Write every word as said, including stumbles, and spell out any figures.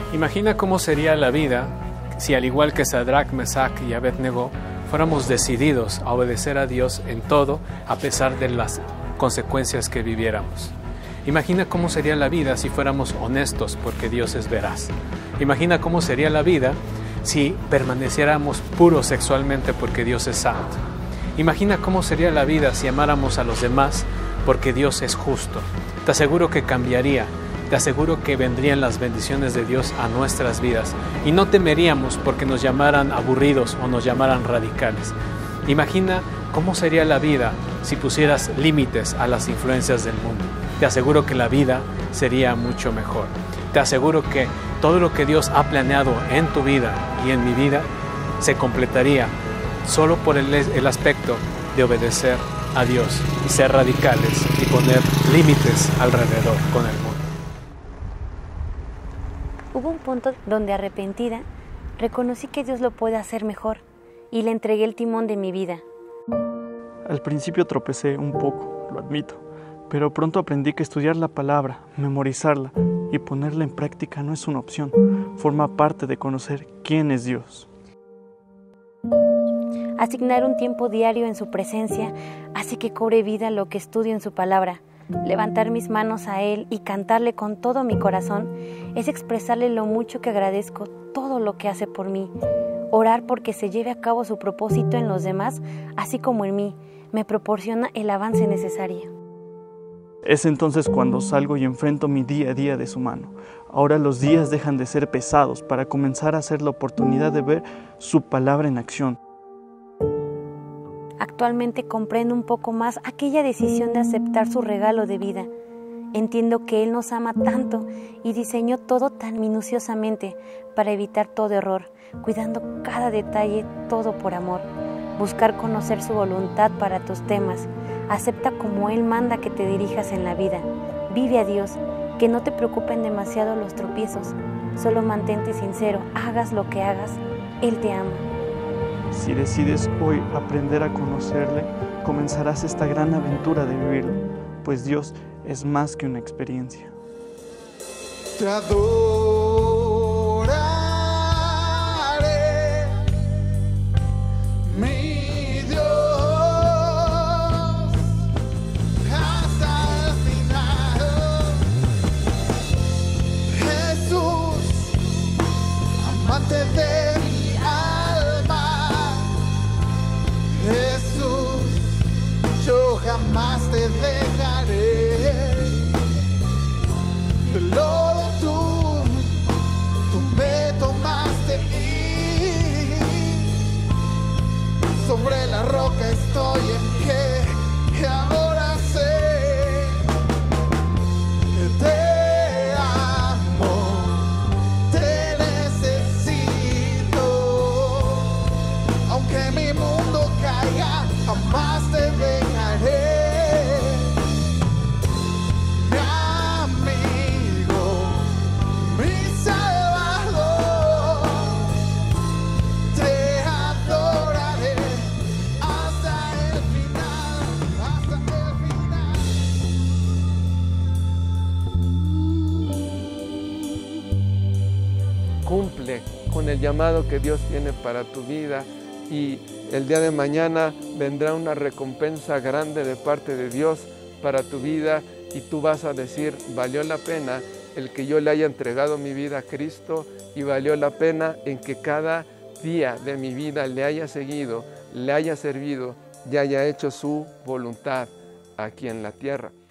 Imagina cómo sería la vida si, al igual que Sadrach, Mesach y Abednego, fuéramos decididos a obedecer a Dios en todo, a pesar de las consecuencias que viviéramos. Imagina cómo sería la vida si fuéramos honestos, porque Dios es veraz. Imagina cómo sería la vida si permaneciéramos puros sexualmente, porque Dios es santo. Imagina cómo sería la vida si amáramos a los demás, porque Dios es justo. Te aseguro que cambiaría. Te aseguro que vendrían las bendiciones de Dios a nuestras vidas y no temeríamos porque nos llamaran aburridos o nos llamaran radicales. Imagina cómo sería la vida si pusieras límites a las influencias del mundo. Te aseguro que la vida sería mucho mejor. Te aseguro que todo lo que Dios ha planeado en tu vida y en mi vida se completaría solo por el, el aspecto de obedecer a Dios y ser radicales y poner límites alrededor con el mundo. Hubo un punto donde, arrepentida, reconocí que Dios lo puede hacer mejor y le entregué el timón de mi vida. Al principio tropecé un poco, lo admito, pero pronto aprendí que estudiar la palabra, memorizarla y ponerla en práctica no es una opción, forma parte de conocer quién es Dios. Asignar un tiempo diario en su presencia hace que cobre vida lo que estudio en su palabra. Levantar mis manos a Él y cantarle con todo mi corazón es expresarle lo mucho que agradezco todo lo que hace por mí. Orar porque se lleve a cabo su propósito en los demás, así como en mí, me proporciona el avance necesario. Es entonces cuando salgo y enfrento mi día a día de su mano. Ahora los días dejan de ser pesados para comenzar a ser la oportunidad de ver su palabra en acción. Actualmente comprendo un poco más aquella decisión de aceptar su regalo de vida. Entiendo que Él nos ama tanto y diseñó todo tan minuciosamente para evitar todo error, cuidando cada detalle, todo por amor. Buscar conocer su voluntad para tus temas. Acepta como Él manda que te dirijas en la vida. Vive a Dios, que no te preocupen demasiado los tropiezos. Solo mantente sincero, hagas lo que hagas, Él te ama. Si decides hoy aprender a conocerle, comenzarás esta gran aventura de vivirlo, pues Dios es más que una experiencia. Te adoraré, mi Dios, hasta el final. Jesús, amante de mi alma. Jesús, yo jamás te dejaré. De lodo tú, tú me tomaste y sobre la roca estoy en pie. Y ahora sé que te amo, te necesito. Aunque mi mundo caiga, jamás te dejaré. Cumple con el llamado que Dios tiene para tu vida y el día de mañana vendrá una recompensa grande de parte de Dios para tu vida y tú vas a decir, valió la pena el que yo le haya entregado mi vida a Cristo y valió la pena en que cada día de mi vida le haya seguido, le haya servido y haya hecho su voluntad aquí en la tierra.